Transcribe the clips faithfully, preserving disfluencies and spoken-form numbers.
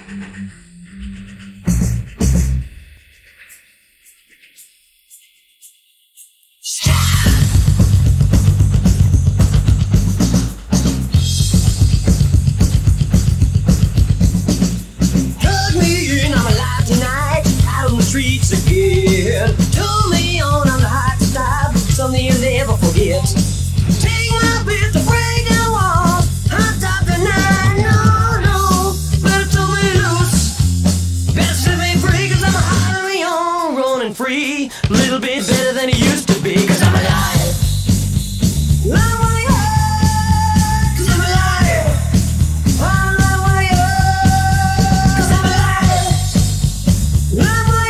Streets again. Told me on on the hot side, something you'll never forget. Take my bit to break the walls. Hot top tonight, no, no. Better turn me loose. Better set me free, cause I'm a hot and young, running free. A little bit better than it used to be, cause I'm alive. I'm alive, cause I'm alive. I'm alive, cause I'm alive. I'm alive.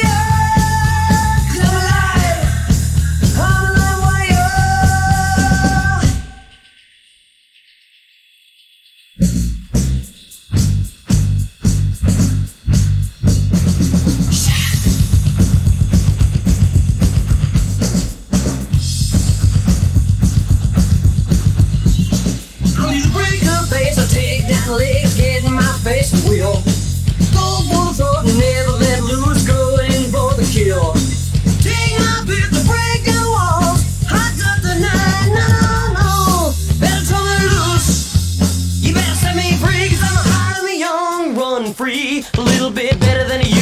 Legs get in my face and wheel. Go for the throat and never let loose. Go in for the kill. Take my bit to break the walls. Hot up the night, no, no. Better turn me loose. You better set me free, cause I'm a hot and young, running free. A little bit better than you.